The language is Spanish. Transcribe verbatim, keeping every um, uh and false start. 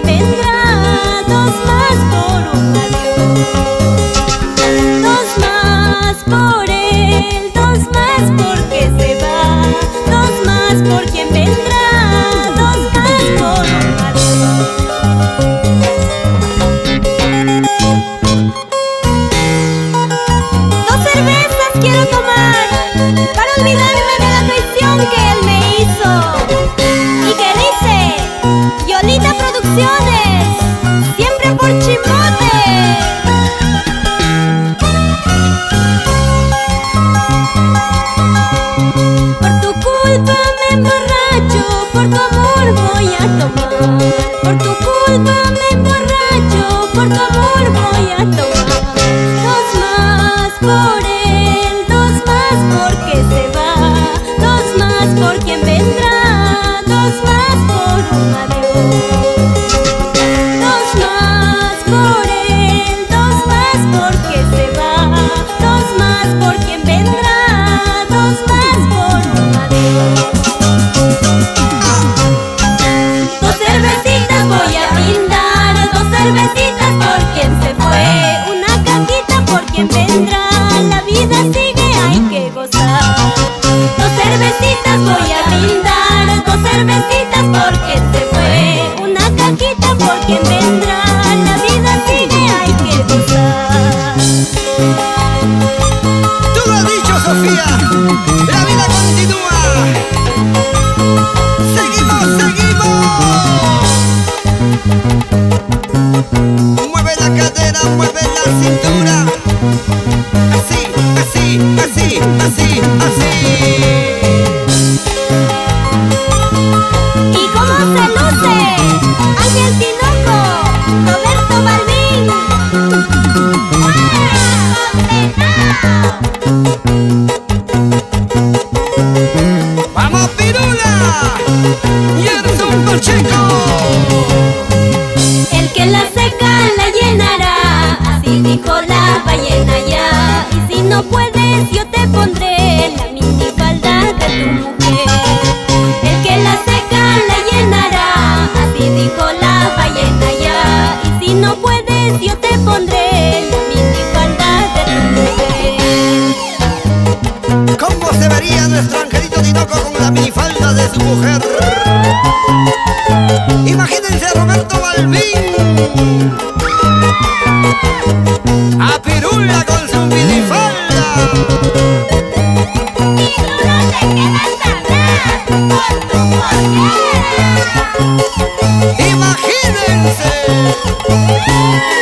vendrá, dos más por un adiós. Dos más por él, dos más porque se va, dos más por quien vendrá, dos más por un adiós. Dos cervezas quiero tomar para olvidarme de la traición que él me hizo. Y que dice Yolita Producciones, siempre por Chimote. Por tu culpa me emborracho, por tu amor voy a tomar. Por tu culpa me emborracho, por tu amor voy a tomar. Dos más por él, dos más porque se va, dos más por quien vendrá, dos más por un adiós. Dos más por él, dos más porque se va, dos más por quien vendrá, dos más por un adiós. Dos cervecitas voy a brindar, dos cervecitas por quien se fue, una cajita por quien vendrá, la vida sigue, hay que gozar. Dos cervecitas voy a brindar, dos cervecitas por quien se fue, una cajita por quien vendrá, la vida sigue, hay que gozar. Tú lo has dicho, Sofía, la vida continúa. Seguimos, seguimos. Mueve la cadera, mueve la cintura. Así, así, así, así, así. ¿Y cómo se luce? Ángel Tinoco, Roberto Balvin. ¡Vamos, Pirula! ¡Yerson Pacheco! El que la seca la llenará, así dijo la ballena ya. Y si no puedes yo te pondré la minifalda de tu mujer. El que la seca la llenará, así dijo la ballena ya. Y si no puedes yo te pondré la minifalda de tu mujer. ¿Cómo se vería nuestro Angelito Tinoco con la minifalda de su mujer? Imagínense a Roberto Balvin, a Pirula con su minifalda. Y tú no te quedas atrás con tu mujer. Imagínense.